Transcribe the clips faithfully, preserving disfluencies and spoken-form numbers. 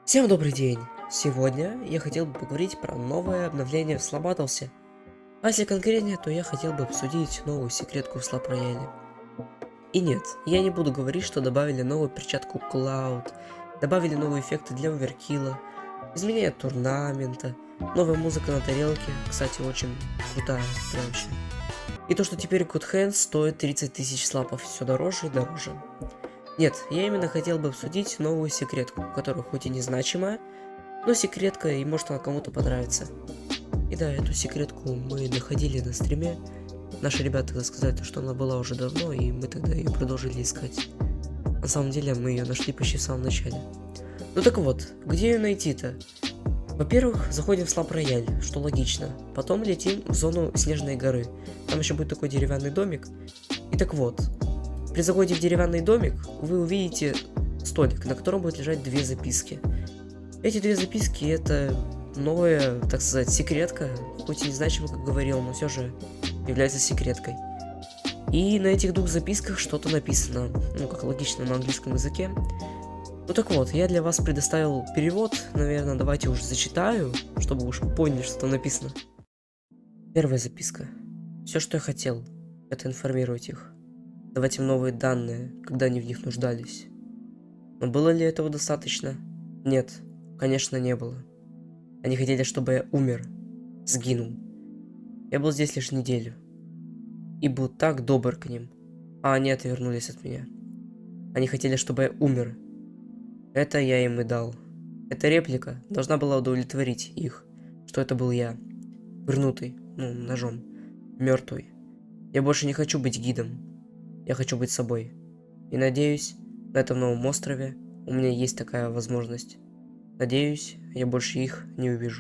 Всем добрый день! Сегодня я хотел бы поговорить про новое обновление в Слабатлсе. А если конкретнее, то я хотел бы обсудить новую секретку в Слаб Рояле. И нет, я не буду говорить, что добавили новую перчатку Cloud, добавили новые эффекты для оверкилла, изменение турнамента, новая музыка на тарелке, кстати, очень крутая, прям вообще. И то, что теперь Good Hands стоит тридцать тысяч слапов, все дороже и дороже. Нет, я именно хотел бы обсудить новую секретку, которая хоть и незначимая, но секретка, и может она кому-то понравится. И да, эту секретку мы находили на стриме. Наши ребята тогда сказали, что она была уже давно, и мы тогда ее продолжили искать. На самом деле, мы ее нашли почти в самом начале. Ну так вот, где ее найти-то? Во-первых, заходим в Слаб Рояль, что логично. Потом летим в зону Снежной горы. Там еще будет такой деревянный домик. И так вот, при заходе в деревянный домик вы увидите столик, на котором будет лежать две записки. Эти две записки — это новая, так сказать, секретка, хоть и незначимо, как говорил, но все же является секреткой. И на этих двух записках что-то написано, ну, как логично, на английском языке. Ну так вот, я для вас предоставил перевод, наверное, давайте уже зачитаю, чтобы уж поняли, что там написано. Первая записка. Все, что я хотел, это информировать их, давать им новые данные, когда они в них нуждались. Но было ли этого достаточно? Нет, конечно, не было. Они хотели, чтобы я умер, сгинул. Я был здесь лишь неделю. И был так добр к ним, а они отвернулись от меня. Они хотели, чтобы я умер. Это я им и дал. Эта реплика должна была удовлетворить их, что это был я. Вернутый, ну, ножом. Мертвый. Я больше не хочу быть гидом. Я хочу быть собой. И надеюсь, на этом новом острове у меня есть такая возможность. Надеюсь, я больше их не увижу.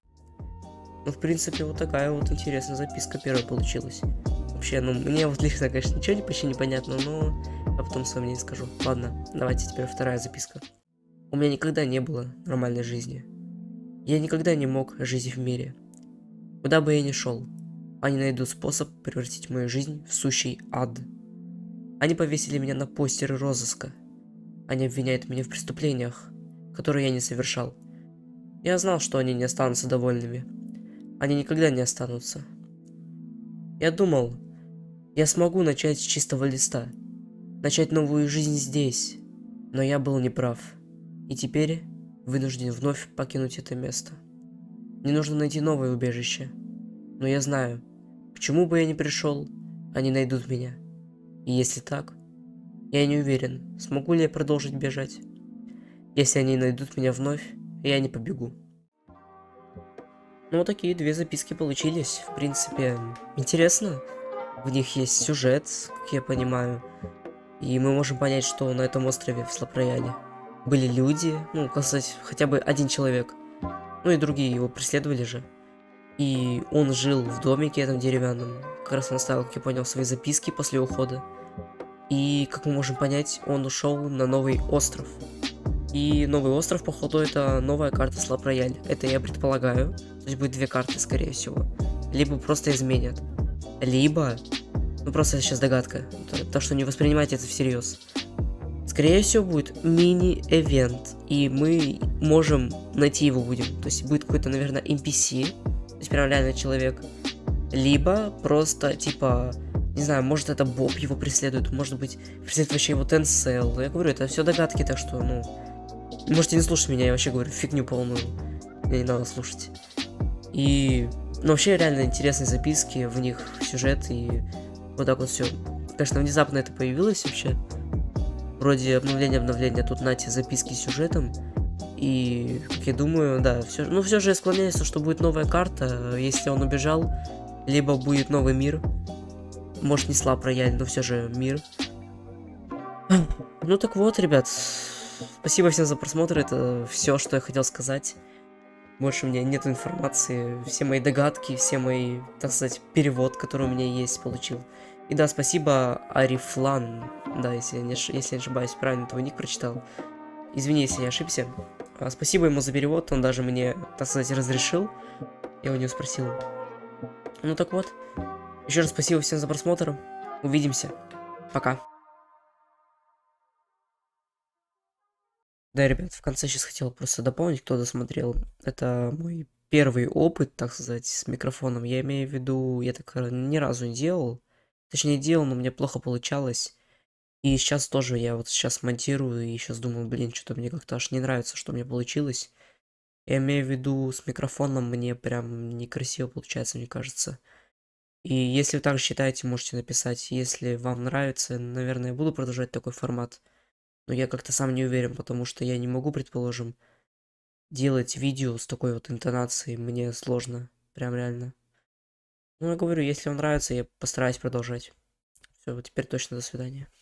Ну, в принципе, вот такая вот интересная записка первая получилась. Вообще, ну, мне вот лично, конечно, ничего не, почти непонятно, но я потом с вами не скажу. Ладно, давайте теперь вторая записка. У меня никогда не было нормальной жизни. Я никогда не мог жить в мире. Куда бы я ни шел, они найдут способ превратить мою жизнь в сущий ад. Они повесили меня на постеры розыска. Они обвиняют меня в преступлениях, которые я не совершал. Я знал, что они не останутся довольными. Они никогда не останутся. Я думал, я смогу начать с чистого листа, начать новую жизнь здесь, но я был неправ. И теперь вынужден вновь покинуть это место. Мне нужно найти новое убежище. Но я знаю, к чему бы я ни пришел, они найдут меня. И если так, я не уверен, смогу ли я продолжить бежать. Если они найдут меня вновь, я не побегу. Ну, вот такие две записки получились. В принципе, интересно. В них есть сюжет, как я понимаю. И мы можем понять, что на этом острове в Слаб Рояле были люди. Ну, как сказать, хотя бы один человек. Ну и другие его преследовали же. И он жил в домике этом деревянном. Как раз он оставил, как я понял, свои записки после ухода. И, как мы можем понять, он ушел на новый остров. И новый остров, походу, это новая карта Слаб Рояль. Это я предполагаю. То есть будет две карты, скорее всего. Либо просто изменят. Либо... Ну, просто сейчас догадка. Так что не воспринимайте это всерьез. Скорее всего, будет мини-эвент. И мы можем найти его будем. То есть будет какой-то, наверное, эн пи си. То есть прям реальный человек. Либо просто, типа... Не знаю, может это Боб его преследует. Может быть, преследует вообще его Тенсел. Я говорю, это все догадки, так что, ну... Можете не слушать меня, я вообще говорю фигню полную. Мне не надо слушать. И... Ну, вообще, реально интересные записки, в них сюжет, и вот так вот все. Конечно, внезапно это появилось вообще. Вроде обновление-обновление, тут нате записки с сюжетом. И, как я думаю, да, все. Ну, все же я склоняюсь, что будет новая карта, если он убежал. Либо будет новый мир. Может, не Слаб Рояль, но все же мир. Ну, так вот, ребят. Спасибо всем за просмотр, это все, что я хотел сказать. Больше у меня нет информации, все мои догадки, все мои, так сказать, перевод, который у меня есть, получил. И да, спасибо Арифлан, да, если я не, если я не ошибаюсь, правильно твой ник прочитал. Извини, если я ошибся. А, спасибо ему за перевод, он даже мне, так сказать, разрешил. Я у него спросил. Ну так вот, еще раз спасибо всем за просмотр, увидимся, пока. Да, ребят, в конце сейчас хотел просто дополнить, кто досмотрел. Это мой первый опыт, так сказать, с микрофоном. Я имею в виду, я так э, ни разу не делал. Точнее, делал, но мне плохо получалось. И сейчас тоже, я вот сейчас монтирую, и сейчас думаю, блин, что-то мне как-то аж не нравится, что мне получилось. Я имею в виду, с микрофоном мне прям некрасиво получается, мне кажется. И если вы так же считаете, можете написать. Если вам нравится, наверное, я буду продолжать такой формат. Но я как-то сам не уверен, потому что я не могу, предположим, делать видео с такой вот интонацией. Мне сложно, прям реально. Ну, я говорю, если вам нравится, я постараюсь продолжать. Все, теперь точно до свидания.